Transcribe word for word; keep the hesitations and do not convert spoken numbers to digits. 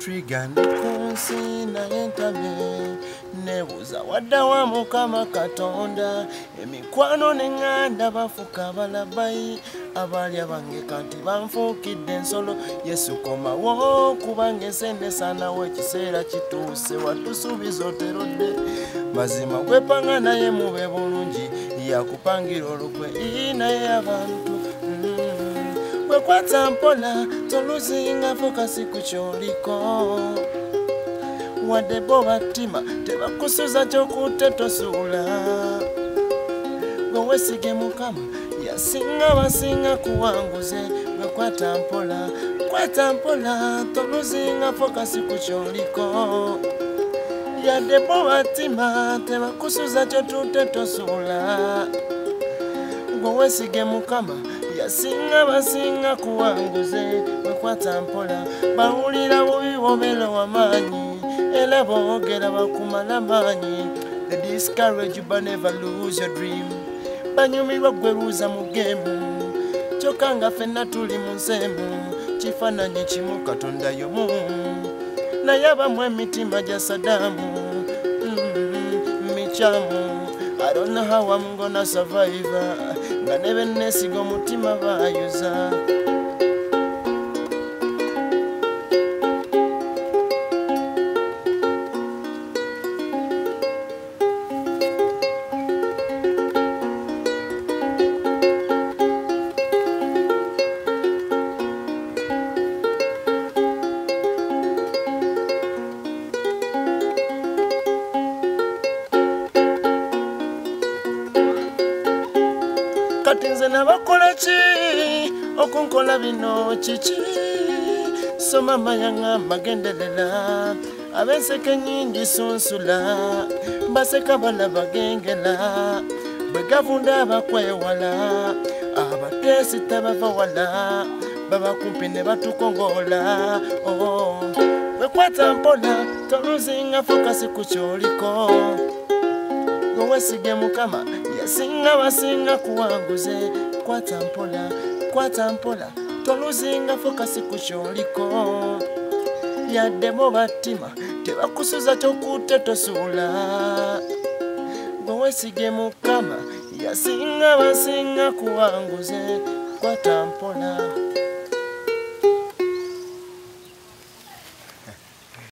Trigger ndi kunsi naye ntabye nebuuza wadda wa Mukama Katonda emikwano n'eŋŋanda bafuka balabayi abalya bange kati banfuukidde ensolo Yesu komawo kubanga ensendesaanawo ekiseera kituuse watusuubiza oterodde mazima kwepanga naye mube bulungi yakupangira olukwe naye abantu wekwata mpola toluzinga fokasi ku kyoliko wadde bo battima tebakusuza kyokutte tosuula gwe Mukama yasinga basinga kuwanguze wekwata mpola kwata mpola toluzinga fokasi ku kyoliko yadde bo battima tebakusuza kyotutte tosuula gwe Mukama yasinga basinga kuwanguze wekwata mpola bawulira bubi bobera w'amaanyi era boogera bakumala maanyi they discourage you but never lose your dream banyumirwa gweruuza mu geemu kyokka nga ffenna tuli mu nseemu kifaananyi kimu Katonda y'omu naye abamu emitima gya Saddaamu mikyamu I don't know how I'm gonna survive nga ne bennesiga omutima bayuza kati nze nabakola ki okunkola bino kiki soma mayanga genderera abenseke nyingi sunsula baseka bana bagengela bwe gavunda bakwewala abateesi tabava wala baba kumpi ne batukongola oh. Wekwata mpola toluzinga fokasi ku kyoliko gwe Mukama yasinga basinga kuwanguze kwata mpola kwata mpola toluzinga fokasi ku kyoliko yadde bo battima tebakusuza kyokutte tosuula gwe Mukama yasinga basinga kuwanguze kwata mpola